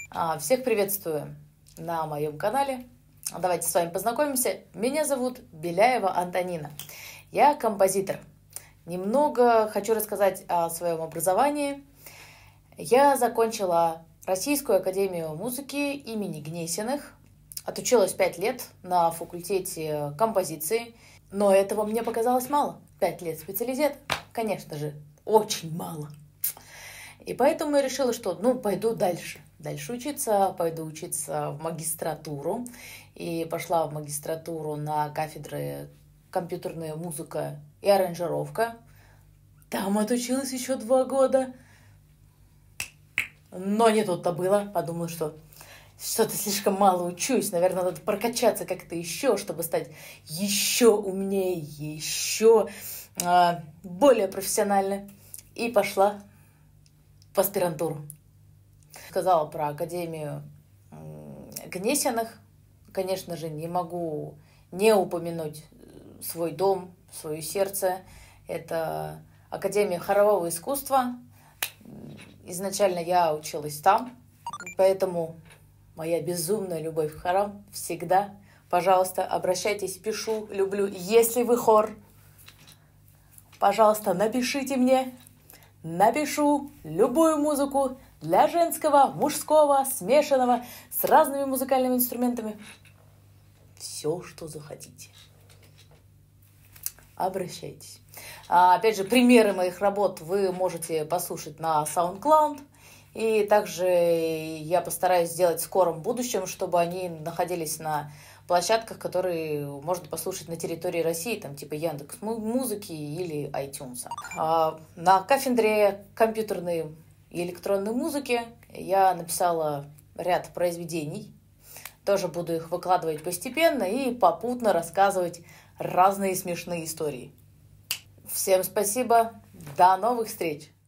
Всех приветствую на моем канале. Давайте с вами познакомимся. Меня зовут Беляева Антонина. Я композитор. Немного хочу рассказать о своем образовании. Я закончила Российскую академию музыки имени Гнесиных. Отучилась 5 лет на факультете композиции. Но этого мне показалось мало. 5 лет специалитет, конечно же, очень мало. И поэтому я решила, что пойду дальше. Пойду учиться в магистратуру. И пошла в магистратуру на кафедры компьютерная музыка и аранжировка. Там отучилась еще 2 года. Но не тут-то было. Подумала, что что-то слишком мало учусь. Наверное, надо прокачаться как-то еще, чтобы стать еще умнее, еще более профессиональной. И пошла в аспирантуру. Сказала про Академию Гнесиных. Конечно же, не могу не упомянуть свой дом, свое сердце. Это Академия хорового искусства. Изначально я училась там, поэтому моя безумная любовь к хорам всегда. Пожалуйста, обращайтесь, пишу, люблю. Если вы хор, пожалуйста, напишите мне. Напишу любую музыку для женского, мужского, смешанного, с разными музыкальными инструментами. Все, что захотите. Обращайтесь. Опять же, примеры моих работ вы можете послушать на SoundCloud. И также я постараюсь сделать в скором будущем, чтобы они находились на площадках, которые можно послушать на территории России, там типа Яндекс.Музыки или iTunes. На кафедре компьютерной и электронной музыки я написала ряд произведений. Тоже буду их выкладывать постепенно и попутно рассказывать разные смешные истории. Всем спасибо, до новых встреч!